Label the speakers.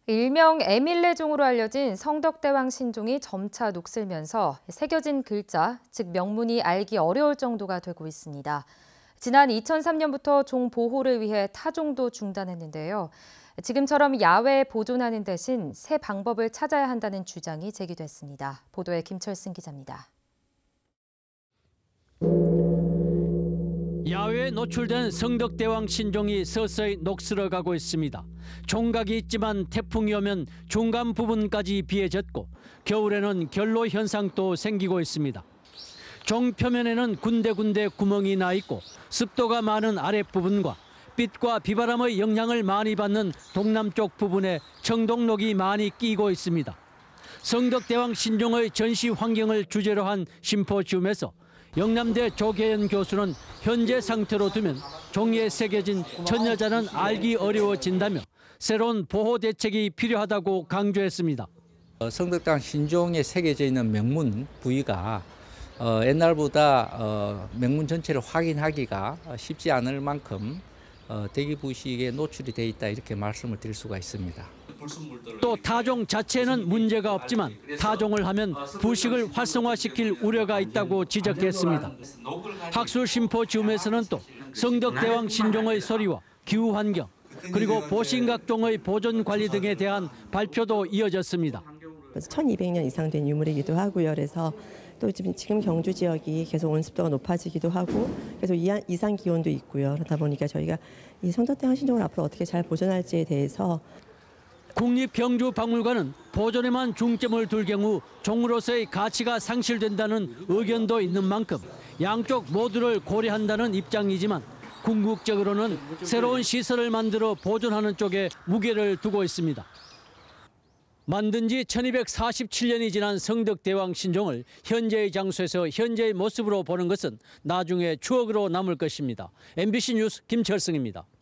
Speaker 1: 일명 에밀레종으로 알려진 성덕대왕 신종이 점차 녹슬면서 새겨진 글자, 즉 명문이 알기 어려울 정도가 되고 있습니다. 지난 2003년부터 종 보호를 위해 타종도 중단했는데요. 지금처럼 야외에 보존하는 대신 새 방법을 찾아야 한다는 주장이 제기됐습니다. 보도에 김철승 기자입니다.
Speaker 2: 야외에 노출된 성덕대왕 신종이 서서히 녹슬어가고 있습니다. 종각이 있지만 태풍이 오면 중간 부분까지 비해졌고 겨울에는 결로 현상도 생기고 있습니다. 종 표면에는 군데군데 구멍이 나 있고 습도가 많은 아랫부분과 빛과 비바람의 영향을 많이 받는 동남쪽 부분에 청동록이 많이 끼고 있습니다. 성덕대왕 신종의 전시 환경을 주제로 한 심포지움에서 영남대 조계현 교수는 현재 상태로 두면 종이에 새겨진 천여자는 알기 어려워진다며 새로운 보호 대책이 필요하다고 강조했습니다.
Speaker 3: 성덕대왕 신종에 새겨져 있는 명문 부위가 옛날보다 명문 전체를 확인하기가 쉽지 않을 만큼 대기부식에 노출이 돼 있다 이렇게 말씀을 드릴 수가 있습니다.
Speaker 2: 또 타종 자체는 문제가 없지만 타종을 하면 부식을 활성화시킬 우려가 있다고 지적했습니다. 학술 심포지움에서는 또 성덕대왕 신종의 소리와 기후 환경 그리고 보신각종의 보존 관리 등에 대한 발표도 이어졌습니다.
Speaker 4: 1200년 이상 된 유물이기도 하고요. 그래서 또 지금 경주 지역이 계속 온습도가 높아지기도 하고 그래서 이상 기온도 있고요. 그러다 보니까 저희가 이 성덕대왕 신종을 앞으로 어떻게 잘 보존할지에 대해서
Speaker 2: 국립경주박물관은 보존에만 중점을 둘 경우 종으로서의 가치가 상실된다는 의견도 있는 만큼 양쪽 모두를 고려한다는 입장이지만 궁극적으로는 새로운 시설을 만들어 보존하는 쪽에 무게를 두고 있습니다. 만든 지 1247년이 지난 성덕대왕 신종을 현재의 장소에서 현재의 모습으로 보는 것은 나중에 추억으로 남을 것입니다. MBC 뉴스 김철승입니다.